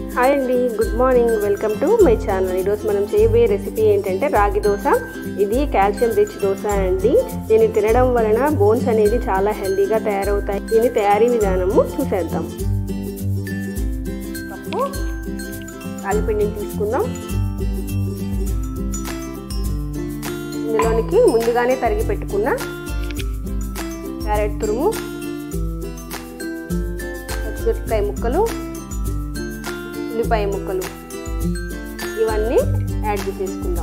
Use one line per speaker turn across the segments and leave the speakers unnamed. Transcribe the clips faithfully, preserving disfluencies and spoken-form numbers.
Hi అండి, good morning. Welcome to my channel. ఈరోజు మనం చేయబోయే రెసిపీ ఏంటంటే రాగి దోశ. ఇది కాల్షియం రిచ్ దోశ అండి. దీన్ని తినడం వలన బోన్స్ అనేది చాలా హెల్దీగా తయారవుతాయి. దీని తయారీ విధానము చూసేద్దాం. కప్పు రాగి పిండిని తీసుకుందాం. ఇందులోనికి ముందుగానే తరిగి పెట్టుకున్న క్యారెట్ తురుము, పచ్చిమిరపకాయ ముక్కలు, ఉల్లిపాయ ముక్కలు ఇవన్నీ యాడ్ చేసేసుకుందాం.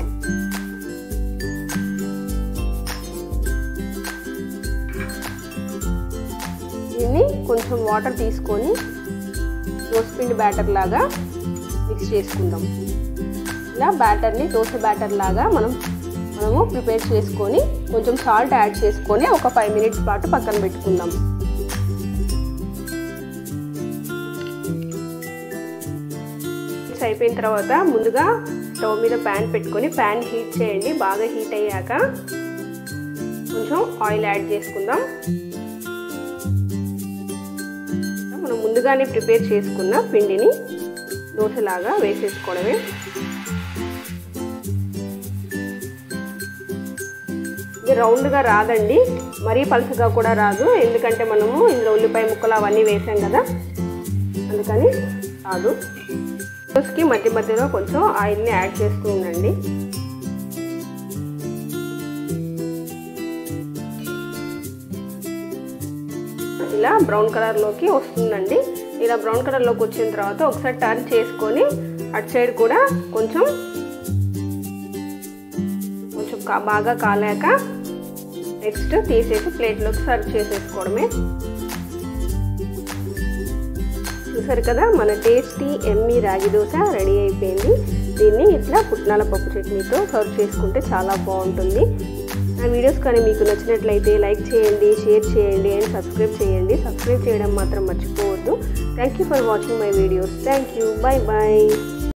దీన్ని కొంచెం వాటర్ తీసుకొని దోసపిండి బ్యాటర్ లాగా మిక్స్ చేసుకుందాం. ఇలా బ్యాటర్ని దోశ బ్యాటర్ లాగా మనం మనము ప్రిపేర్ చేసుకొని కొంచెం సాల్ట్ యాడ్ చేసుకొని ఒక ఫైవ్ మినిట్స్ పాటు పక్కన పెట్టుకుందాం. అయిపోయిన తర్వాత ముందుగా స్టవ్ మీద ప్యాన్ పెట్టుకొని ప్యాన్ హీట్ చేయండి. బాగా హీట్ అయ్యాక కొంచెం ఆయిల్ యాడ్ చేసుకుందాం. మనం ముందుగానే ప్రిపేర్ చేసుకున్న పిండిని దోశలాగా వేసేసుకోవడమే. ఇది రౌండ్గా రాదండి, మరీ పలుచగా కూడా రాదు, ఎందుకంటే మనము ఇందులో ఉల్లిపాయ ముక్కలు అవన్నీ వేసాం కదా, అందుకని రాదు. దోశకి మధ్య మధ్యలో కొంచెం ఆయిల్ని యాడ్ చేస్తూ ఉండండి. ఇలా బ్రౌన్ కలర్లోకి వస్తుందండి. ఇలా బ్రౌన్ కలర్లోకి వచ్చిన తర్వాత ఒకసారి టర్న్ చేసుకొని అటు సైడ్ కూడా కొంచెం కొంచెం బాగా కాలాక నెక్స్ట్ తీసేసి ప్లేట్లోకి సర్వ్ చేసేసుకోవడమే. చూసారు కదా, మన టేస్టీ ఎమ్మీ రాగి దోశ రెడీ అయిపోయింది. దీన్ని ఇట్లా పుట్నాల పప్పు చట్నీతో సర్వ్ చేసుకుంటే చాలా బాగుంటుంది. నా వీడియోస్ కానీ మీకు నచ్చినట్లయితే లైక్ చేయండి, షేర్ చేయండి అండ్ సబ్స్క్రైబ్ చేయండి. సబ్స్క్రైబ్ చేయడం మాత్రం మర్చిపోవద్దు. Thank you for watching my videos. Thank you. Bye bye.